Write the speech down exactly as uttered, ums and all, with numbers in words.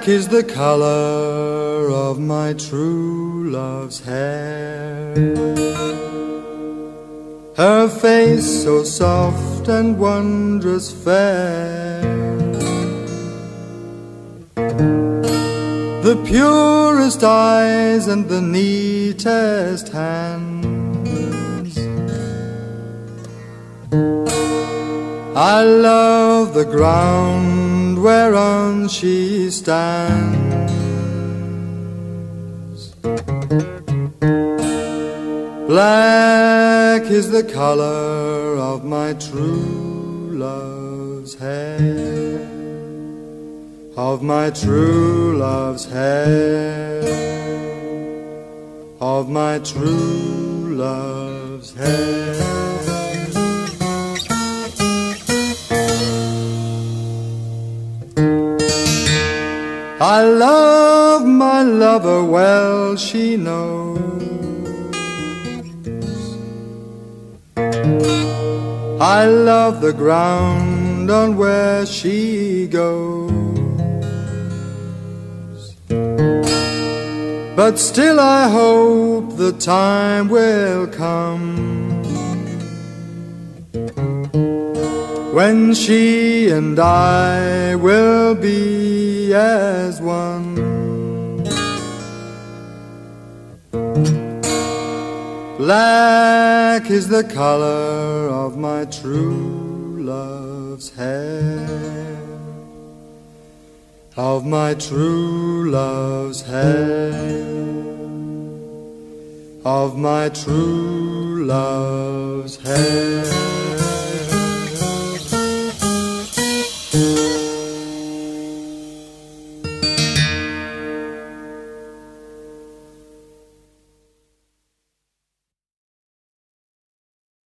Black is the color of my true love's hair. Her face so soft and wondrous fair, the purest eyes and the neatest hands. I love the ground whereon she stands. Black is the color of my true love's hair, of my true love's hair, of my true love's hair. I love my lover well, she knows. I love the ground on where she goes. But still I hope the time will come when she and I will be as one. Black is the color of my true love's hair, of my true love's hair, of my true love's hair.